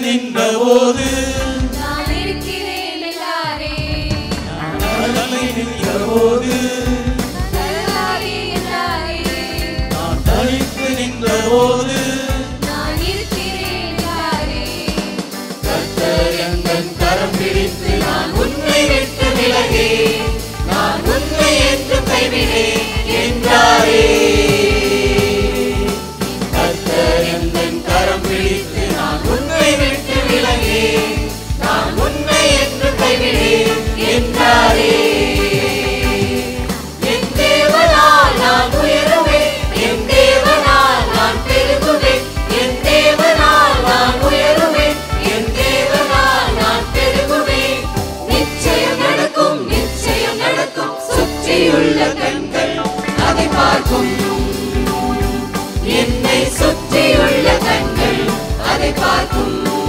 நின்றபோது நான் இருக்கிறேன் எல்லாரே. தலை நின்றபோது எல்லாரே எல்லாரே. நான் தனித்து நின்றபோது நான் இருக்கிறேன் எல்லாரே. கர்த்தர் எந்தன் கரம் பிடித்து நான் உன்னை விட்டு விலகே நான் உன்னை என்று கைவிடேன் என்றாரே. கர்த்தர் எந்தன் கரம் பிடித்து நான் உன்னை விட்டு விலகே நான் உன்னை என்று கைவிடேன் என்றாரே. என் தேவனால் நான் உயருவேன் என் தேவனால் நான் பெருகுவேன் என் தேவனால் நான் உயருவேன் என் தேவனால் நான் பெருகுவேன். நிச்சயம் நடக்கும் சுற்றியுள்ள கண்கள் அதை பார்க்கும் என்னை சுற்றியுள்ள கண்கள் அதை பார்க்கும்.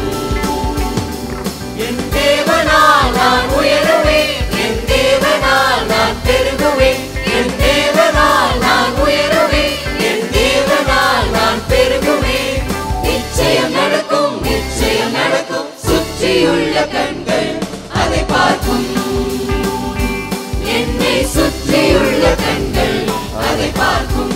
என் தேவனால் நான் உயருவேன் என் தேவனால் நான் பெருகுவேன் என் தேவனால் நான் உயருவேன் என் தேவனால் நான் பெருகுவேன். நிச்சயம் நடக்கும் சுற்றியுள்ள கண்கள் அதை பார்க்கும் என்னை சுற்றியுள்ள கண்கள் அதை பார்க்கும்.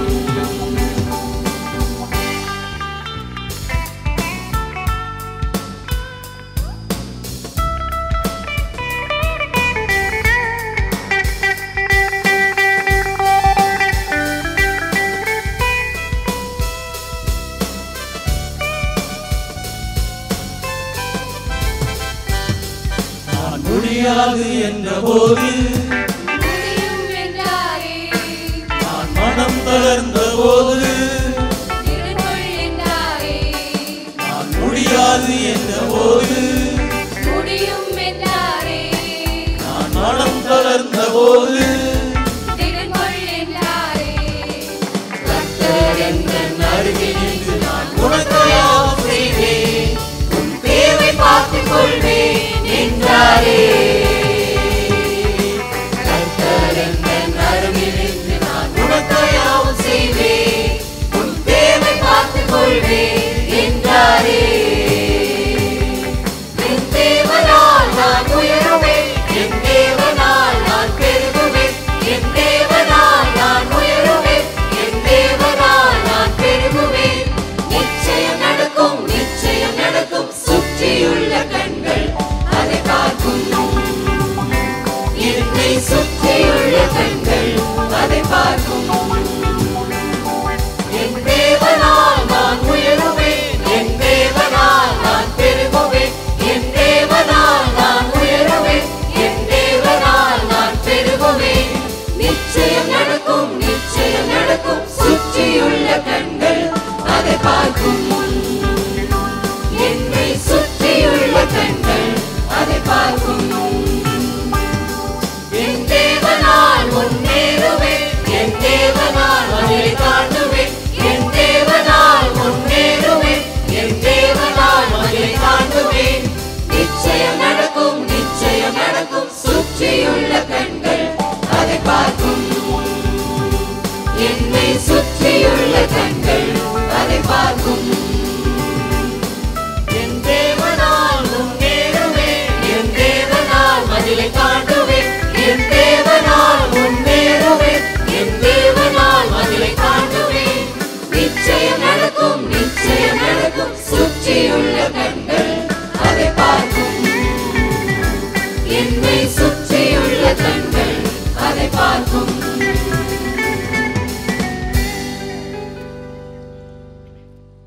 நான் முடியாது என்றபோது முடியும் என்றாரே. நான் மனம் தளர்ந்த போது திருங்கொள் என்றாரே. நான் முடியாது என்றபோது முடியும் என்றாரே. நான் மனம் தளர்ந்த போது திருங்கொள் என்றாரே. கர்த்தர் எந்தன் அருகில் நின்று நான் உனக்கு யாவும் செய்வேன் உன் தேவை பார்த்துக் கொள்வேன் என்றாரே. கர்த்தர் எந்தன் அருகில் நின்று நான் உனக்கு யாவும் செய்வேன் உன் தேவை பார்த்துக் கொள்வேன் என்றாரே. என் தேவனால் நான் உயருவேன் என் தேவனால் நான் பெருகுவேன் என் தேவனால் நான் உயருவேன் என் தேவனால் நான் பெருகுவேன். நிச்சயம் நடக்கும் சுற்றியுள்ள கண்கள் அதை பார்க்கும் என்னை சுற்றியுள்ள கண்கள் அதை பார்க்கும். என் தேவனால் நான் உயருவேன் என் தேவனால் நான் பெருகுவேன் என் தேவனால் நான் உயருவேன் என் தேவனால் நான் பெருகுவேன். நிச்சயம் நடக்கும் சுற்றியுள்ள கண்கள் அதை பார்க்கும் என்னை சுற்றியுள்ள கண்கள் அதை பார்க்கும். என் தேவனால் முன்னேறுவேன் என் தேவனால் வழியை தாண்டுவேன் என் தேவனால் முன்னேறுவேன் என் தேவனால் வழியை தாண்டுவேன். நிச்சயம் நடக்கும் சுற்றியுள்ள கண்கள் அதை பார்க்கும் என்னை சுற்றியுள்ள கண்கள் அதை பார்க்கும். என் தேவனால் முன்னேறுவேன் என் தேவனால் மதிலை தாண்டுவேன் என் தேவனால் முன்னேறுவேன் என் தேவனால் மதிலை தாண்டுவேன். நிச்சயம் நடக்கும் சுற்றியுள்ள கண்கள் அதை பார்க்கும் என்னை